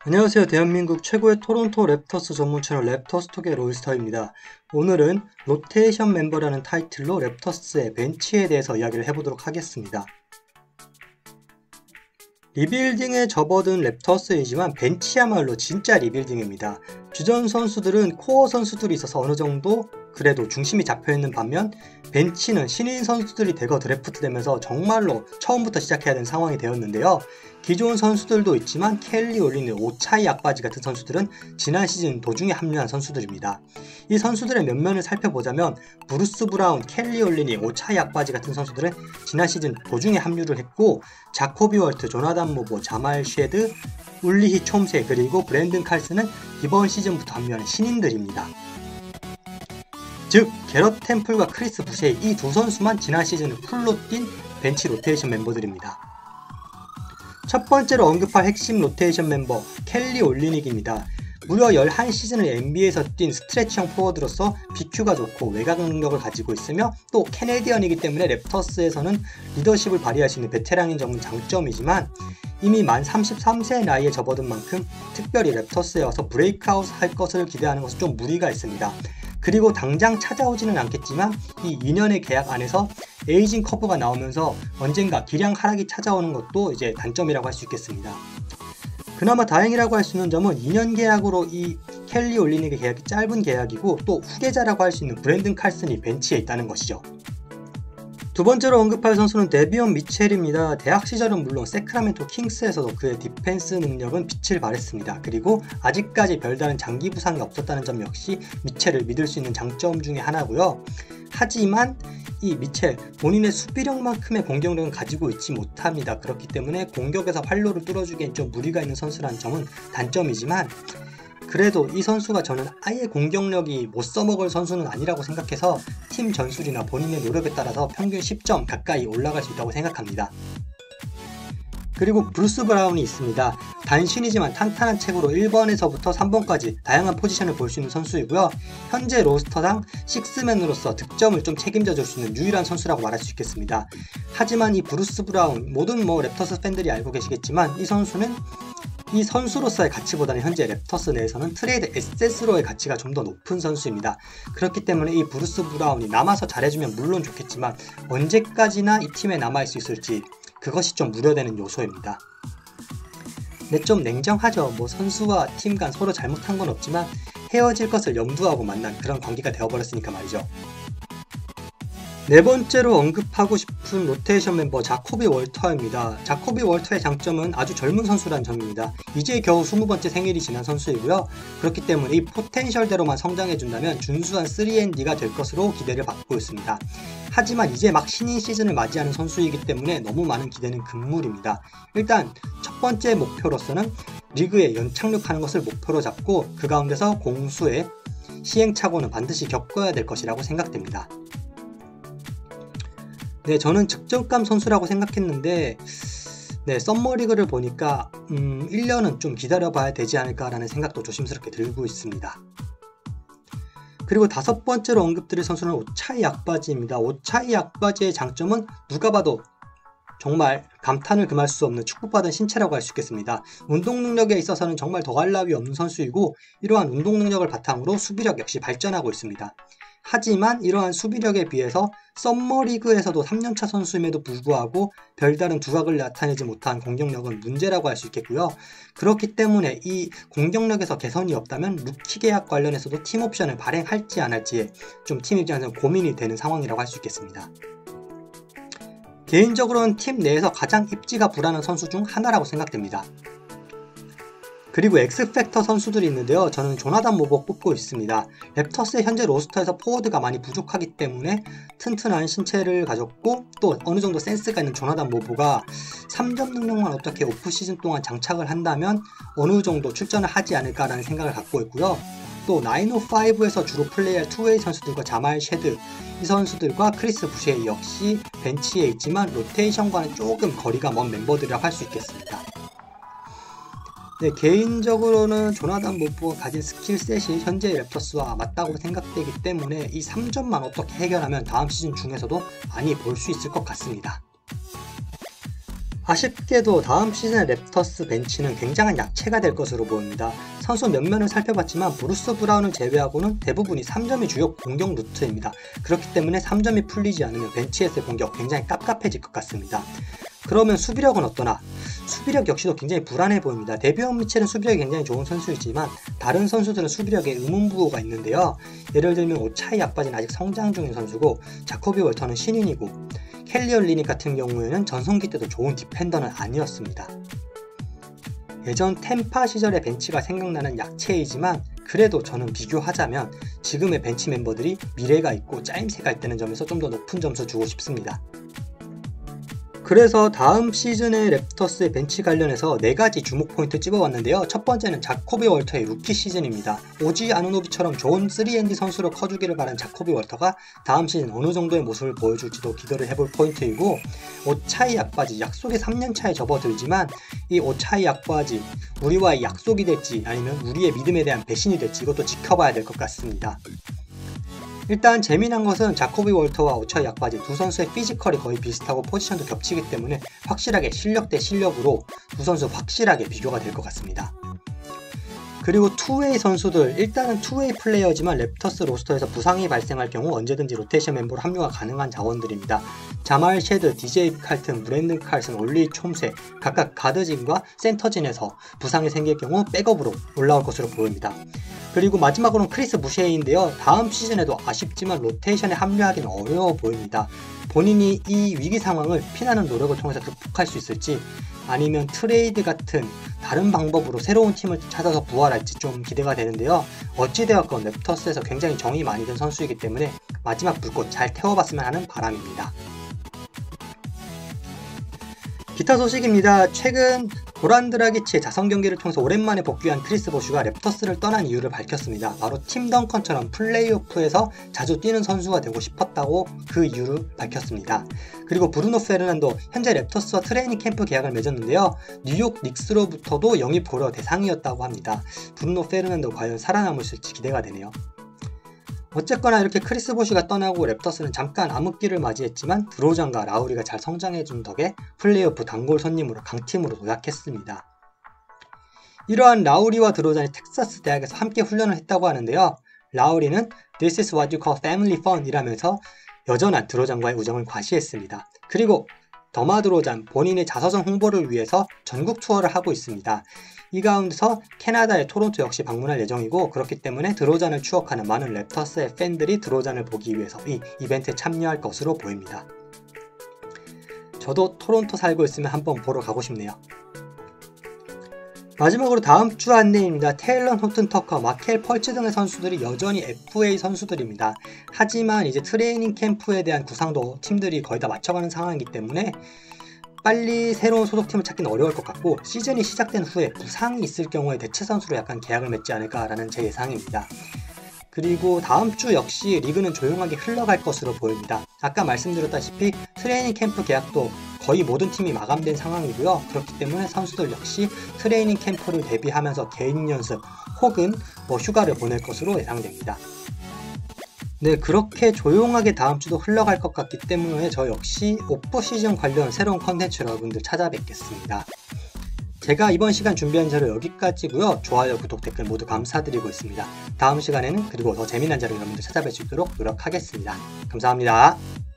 안녕하세요. 대한민국 최고의 토론토 랩터스 전문 채널 랩터스톡의 로이스터입니다. 오늘은 로테이션 멤버라는 타이틀로 랩터스의 벤치에 대해서 이야기를 해보도록 하겠습니다. 리빌딩에 접어든 랩터스이지만 벤치야말로 진짜 리빌딩입니다. 주전 선수들은 코어 선수들이 있어서 어느 정도 그래도 중심이 잡혀있는 반면 벤치는 신인 선수들이 대거 드래프트 되면서 정말로 처음부터 시작해야 되는 상황이 되었는데요. 기존 선수들도 있지만 켈리 올리니, 오차이 약바지 같은 선수들은 지난 시즌 도중에 합류한 선수들입니다. 이 선수들의 면면을 살펴보자면 브루스 브라운, 켈리 올리니, 오차이 약바지 같은 선수들은 지난 시즌 도중에 합류를 했고, 자코비 월트, 조나단 모보, 자말 쉐드, 울리히 촘세 그리고 브랜든 칼슨은 이번 시즌부터 합류하는 신인들입니다. 즉 게럿 템플과 크리스 부셰이 이 두 선수만 지난 시즌을 풀로 뛴 벤치 로테이션 멤버들입니다. 첫 번째로 언급할 핵심 로테이션 멤버 켈리 올리닉입니다. 무려 11시즌을 NBA에서 뛴 스트레치형 포워드로서 BQ가 좋고 외곽 능력을 가지고 있으며 또 캐네디언이기 때문에 랩터스에서는 리더십을 발휘할 수 있는 베테랑인 점은 장점이지만 이미 만 33세의 나이에 접어든 만큼 특별히 랩터스에 와서 브레이크아웃 할 것을 기대하는 것은 좀 무리가 있습니다. 그리고 당장 찾아오지는 않겠지만 이 2년의 계약 안에서 에이징 커브가 나오면서 언젠가 기량 하락이 찾아오는 것도 이제 단점이라고 할 수 있겠습니다. 그나마 다행이라고 할 수 있는 점은 2년 계약으로 이 켈리 올리닉의 계약이 짧은 계약이고 또 후계자라고 할 수 있는 브랜든 칼슨이 벤치에 있다는 것이죠. 두 번째로 언급할 선수는 데비온 미첼입니다. 대학 시절은 물론 세크라멘토 킹스에서도 그의 디펜스 능력은 빛을 발했습니다. 그리고 아직까지 별다른 장기 부상이 없었다는 점 역시 미첼을 믿을 수 있는 장점 중에 하나고요. 하지만 이 미첼 본인의 수비력만큼의 공격력은 가지고 있지 못합니다. 그렇기 때문에 공격에서 활로를 뚫어주기엔 좀 무리가 있는 선수라는 점은 단점이지만 그래도 이 선수가 저는 아예 공격력이 못 써먹을 선수는 아니라고 생각해서 팀 전술이나 본인의 노력에 따라서 평균 10점 가까이 올라갈 수 있다고 생각합니다. 그리고 브루스 브라운이 있습니다. 단신이지만 탄탄한 책으로 1번에서부터 3번까지 다양한 포지션을 볼 수 있는 선수이고요. 현재 로스터상 6맨으로서 득점을 좀 책임져 줄 수 있는 유일한 선수라고 말할 수 있겠습니다. 하지만 이 브루스 브라운, 모든 랩터스 팬들이 알고 계시겠지만 이 선수는 이 선수로서의 가치보다는 현재 랩터스 내에서는 트레이드 에셋으로의 가치가 좀 더 높은 선수입니다. 그렇기 때문에 이 브루스 브라운이 남아서 잘해주면 물론 좋겠지만 언제까지나 이 팀에 남아있을 수 있을지 그것이 좀 우려되는 요소입니다. 네, 좀 냉정하죠. 선수와 팀 간 서로 잘못한 건 없지만 헤어질 것을 염두하고 만난 그런 관계가 되어버렸으니까 말이죠. 네 번째로 언급하고 싶은 로테이션 멤버 자코비 월터입니다. 자코비 월터의 장점은 아주 젊은 선수라는 점입니다. 이제 겨우 20번째 생일이 지난 선수이고요. 그렇기 때문에 이 포텐셜대로만 성장해준다면 준수한 3&D가 될 것으로 기대를 받고 있습니다. 하지만 이제 막 신인 시즌을 맞이하는 선수이기 때문에 너무 많은 기대는 금물입니다. 일단 첫 번째 목표로서는 리그에 연착륙하는 것을 목표로 잡고 그 가운데서 공수의 시행착오는 반드시 겪어야 될 것이라고 생각됩니다. 네, 저는 측정감 선수라고 생각했는데 썸머리그를 보니까 1년은 좀 기다려봐야 되지 않을까라는 생각도 조심스럽게 들고 있습니다. 그리고 다섯 번째로 언급드릴 선수는 오차이 약바지입니다. 오차이 약바지의 장점은 누가 봐도 정말 감탄을 금할 수 없는 축복받은 신체라고 할 수 있겠습니다. 운동 능력에 있어서는 정말 더할 나위 없는 선수이고 이러한 운동 능력을 바탕으로 수비력 역시 발전하고 있습니다. 하지만 이러한 수비력에 비해서 썸머리그에서도 3년차 선수임에도 불구하고 별다른 두각을 나타내지 못한 공격력은 문제라고 할 수 있겠고요. 그렇기 때문에 이 공격력에서 개선이 없다면 루키 계약 관련해서도 팀 옵션을 발행할지 안 할지에 좀 팀 입장에서 고민이 되는 상황이라고 할 수 있겠습니다. 개인적으로는 팀 내에서 가장 입지가 불안한 선수 중 하나라고 생각됩니다. 그리고 엑스팩터 선수들이 있는데요. 저는 조나단 모보 꼽고 있습니다. 랩터스의 현재 로스터에서 포워드가 많이 부족하기 때문에 튼튼한 신체를 가졌고 또 어느 정도 센스가 있는 조나단 모보가 3점 능력만 어떻게 오프시즌 동안 장착을 한다면 어느 정도 출전을 하지 않을까라는 생각을 갖고 있고요. 또 905에서 주로 플레이할 투웨이 선수들과 자말 쉐드 이 선수들과 크리스 부셰이 역시 벤치에 있지만 로테이션과는 조금 거리가 먼 멤버들이라고 할 수 있겠습니다. 네, 개인적으로는 조나단 모보가 가진 스킬셋이 현재 랩터스와 맞다고 생각되기 때문에 이 3점만 어떻게 해결하면 다음 시즌 중에서도 많이 볼 수 있을 것 같습니다. 아쉽게도 다음 시즌의 랩터스 벤치는 굉장한 약체가 될 것으로 보입니다. 선수 몇 면을 살펴봤지만 브루스 브라운을 제외하고는 대부분이 3점이 주요 공격 루트입니다. 그렇기 때문에 3점이 풀리지 않으면 벤치에서의 공격 굉장히 깝깝해질 것 같습니다. 그러면 수비력은 어떠나? 수비력 역시도 굉장히 불안해 보입니다. 데비언 미첼은 수비력이 굉장히 좋은 선수이지만 다른 선수들은 수비력에 의문부호가 있는데요. 예를 들면 오차이 아빠진 아직 성장 중인 선수고, 자코비 월터는 신인이고, 켈리 올리닉 같은 경우에는 전성기 때도 좋은 디펜더는 아니었습니다. 예전 템파 시절의 벤치가 생각나는 약체이지만 그래도 저는 비교하자면 지금의 벤치 멤버들이 미래가 있고 짜임새가 있다는 점에서 좀 더 높은 점수 주고 싶습니다. 그래서 다음 시즌의 랩터스의 벤치 관련해서 4가지 주목 포인트 찍어왔는데요. 첫 번째는 자코비 월터의 루키 시즌입니다. 오지 아누노비처럼 좋은 3&D 선수로 커주기를 바란 자코비 월터가 다음 시즌 어느 정도의 모습을 보여줄지도 기대를 해볼 포인트이고, 오차이 약바지, 약속의 3년차에 접어들지만 이 오차이 약바지 우리와의 약속이 될지 아니면 우리의 믿음에 대한 배신이 될지 이것도 지켜봐야 될 것 같습니다. 일단 재미난 것은 자코비 월터와 오차이 약바지 두 선수의 피지컬이 거의 비슷하고 포지션도 겹치기 때문에 확실하게 실력 대 실력으로 두 선수 확실하게 비교가 될 것 같습니다. 그리고 투웨이 선수들, 일단은 투웨이 플레이어지만 랩터스 로스터에서 부상이 발생할 경우 언제든지 로테이션 멤버로 합류가 가능한 자원들입니다. 자말 쉐드, DJ 칼튼, 브랜든 칼슨, 올리 촘세 각각 가드진과 센터진에서 부상이 생길 경우 백업으로 올라올 것으로 보입니다. 그리고 마지막으로는 크리스 부셰이인데요. 다음 시즌에도 아쉽지만 로테이션에 합류하기는 어려워 보입니다. 본인이 이 위기 상황을 피나는 노력을 통해서 극복할 수 있을지, 아니면 트레이드 같은 다른 방법으로 새로운 팀을 찾아서 부활할지 좀 기대가 되는데요. 어찌되었건 랩터스에서 굉장히 정이 많이 든 선수이기 때문에 마지막 불꽃 잘 태워봤으면 하는 바람입니다. 기타 소식입니다. 최근 고란 드라기치의 자선 경기를 통해서 오랜만에 복귀한 크리스 보슈가 랩터스를 떠난 이유를 밝혔습니다. 바로 팀 덩컨처럼 플레이오프에서 자주 뛰는 선수가 되고 싶었다고 그 이유를 밝혔습니다. 그리고 브루노 페르난도 현재 랩터스와 트레이닝 캠프 계약을 맺었는데요. 뉴욕 닉스로부터도 영입 고려 대상이었다고 합니다. 브루노 페르난도 과연 살아남을 수 있을지 기대가 되네요. 어쨌거나 이렇게 크리스 보시가 떠나고 랩터스는 잠깐 암흑기를 맞이했지만 드로잔과 라우리가 잘 성장해준 덕에 플레이오프 단골 손님으로 강팀으로 도약했습니다. 이러한 라우리와 드로잔이 텍사스 대학에서 함께 훈련을 했다고 하는데요. 라우리는 This is what you call family fun 이라면서 여전한 드로잔과의 우정을 과시했습니다. 그리고 더마 드로잔 본인의 자서전 홍보를 위해서 전국 투어를 하고 있습니다. 이 가운데서 캐나다의 토론토 역시 방문할 예정이고, 그렇기 때문에 드로잔을 추억하는 많은 랩터스의 팬들이 드로잔을 보기 위해서 이 이벤트에 참여할 것으로 보입니다. 저도 토론토 살고 있으면 한번 보러 가고 싶네요. 마지막으로 다음 주 안내입니다. 테일런 호튼 터커, 마켈 펄츠 등의 선수들이 여전히 FA 선수들입니다. 하지만 이제 트레이닝 캠프에 대한 구상도 팀들이 거의 다 맞춰가는 상황이기 때문에 빨리 새로운 소속팀을 찾기는 어려울 것 같고, 시즌이 시작된 후에 부상이 있을 경우에 대체 선수로 약간 계약을 맺지 않을까라는 제 예상입니다. 그리고 다음 주 역시 리그는 조용하게 흘러갈 것으로 보입니다. 아까 말씀드렸다시피 트레이닝 캠프 계약도 거의 모든 팀이 마감된 상황이고요. 그렇기 때문에 선수들 역시 트레이닝 캠프를 대비하면서 개인 연습 혹은 휴가를 보낼 것으로 예상됩니다. 네, 그렇게 조용하게 다음 주도 흘러갈 것 같기 때문에 저 역시 오프 시즌 관련 새로운 컨텐츠 여러분들 찾아뵙겠습니다. 제가 이번 시간 준비한 자료 여기까지고요. 좋아요, 구독, 댓글 모두 감사드리고 있습니다. 다음 시간에는 그리고 더 재미난 자료 여러분들 찾아뵐 수 있도록 노력하겠습니다. 감사합니다.